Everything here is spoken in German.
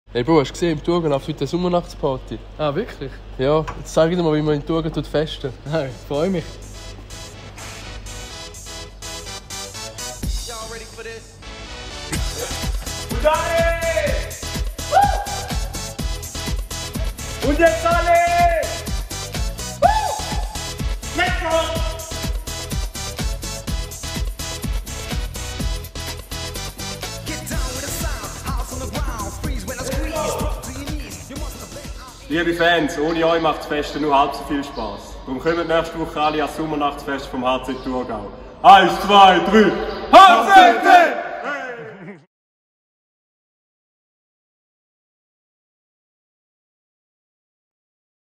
Hey Bro, hast du gesehen, im Thurgau läuft heute eine Sommernachtsparty? Ah, wirklich? Ja, jetzt zeige ich dir mal, wie man in Thurgau festen. Hey, freue mich. Und alle! Und jetzt alle! Let's go! Liebe Fans, ohne euch macht das Fest nur halb so viel Spass. Darum kommen nächste Woche alle ans Sommernachtsfest vom HCT Thurgau. 1, 2, 3, HCT!